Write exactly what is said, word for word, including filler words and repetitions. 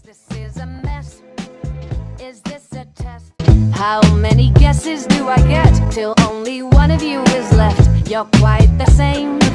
This is a mess. Is this a test? How many guesses do I get till only one of you is left? You're quite the same.